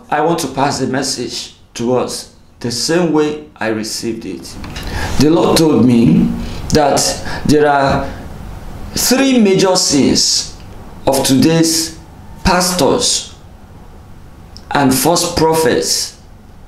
I want to pass the message to us the same way I received it. The Lord told me that there are three major sins of today's pastors and false prophets.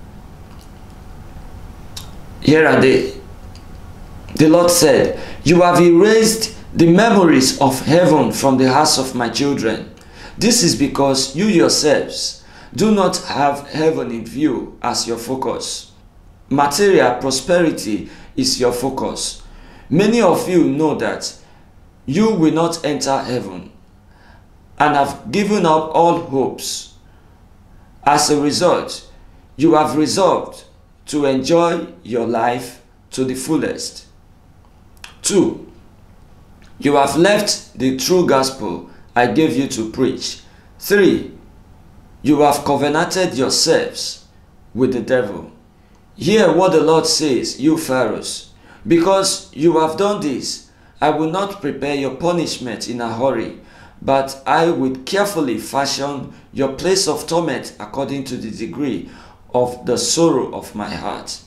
Here are they. The Lord said, "You have erased the memories of heaven from the hearts of my children. This is because you yourselves do not have heaven in view as your focus. Material prosperity is your focus. Many of you know that you will not enter heaven and have given up all hopes. As a result, you have resolved to enjoy your life to the fullest. 2. You have left the true gospel I gave you to preach. 3. You have covenanted yourselves with the devil. Hear what the Lord says, you Pharaohs. Because you have done this, I will not prepare your punishment in a hurry, but I will carefully fashion your place of torment according to the degree of the sorrow of my heart.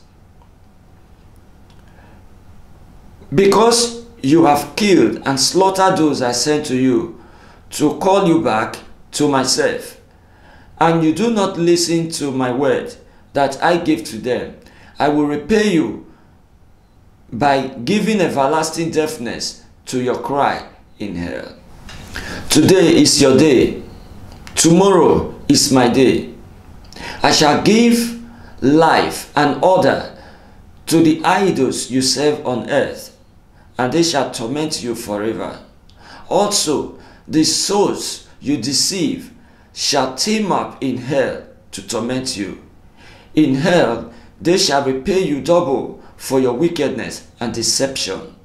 Because you have killed and slaughtered those I sent to you to call you back to myself, and you do not listen to my word that I gave to them, I will repay you by giving everlasting deafness to your cry in hell." Today is your day. Tomorrow is my day. I shall give life and order to the idols you serve on earth, and they shall torment you forever. Also, the souls you deceive shall team up in hell to torment you. In hell, they shall repay you double for your wickedness and deception.